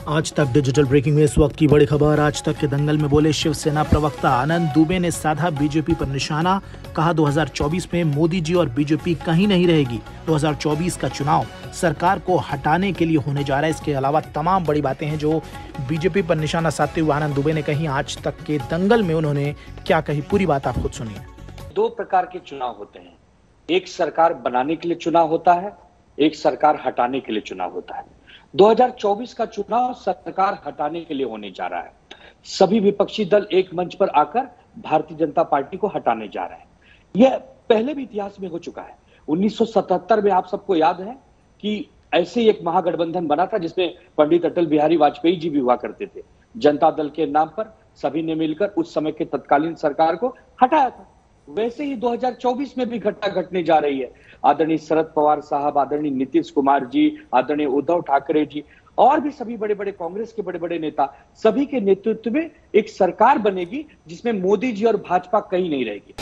आज तक digital breaking में इस वक्त की बड़ी खबर। आज तक के दंगल में बोले शिवसेना प्रवक्ता आनंद दुबे ने साधा बीजेपी पर निशाना। कहा 2024 में मोदी जी और बीजेपी कहीं नहीं रहेगी। 2024 का चुनाव सरकार को हटाने के लिए होने जा रहा है। इसके अलावा तमाम बड़ी बातें हैं जो बीजेपी पर निशाना साधते हुए आनंद दुबे ने कही। आज तक के दंगल में उन्होंने क्या कही, पूरी बात आप खुद सुनिए। दो प्रकार के चुनाव होते हैं, एक सरकार बनाने के लिए चुनाव होता है, एक सरकार हटाने के लिए चुनाव होता है। 2024 का चुनाव सरकार हटाने के लिए होने जा रहा है। सभी विपक्षी दल एक मंच पर आकर भारतीय जनता पार्टी को हटाने जा रहे हैं। यह पहले भी इतिहास में हो चुका है। 1977 में आप सबको याद है कि ऐसे एक महागठबंधन बना था जिसमें पंडित अटल बिहारी वाजपेयी जी भी हुआ करते थे। जनता दल के नाम पर सभी ने मिलकर उस समय के तत्कालीन सरकार को हटाया था। वैसे ही 2024 में भी घटना घटने जा रही है। आदरणीय शरद पवार साहब, आदरणीय नीतीश कुमार जी, आदरणीय उद्धव ठाकरे जी और भी सभी बड़े बड़े कांग्रेस के बड़े बड़े नेता, सभी के नेतृत्व में एक सरकार बनेगी जिसमें मोदी जी और भाजपा कहीं नहीं रहेगी।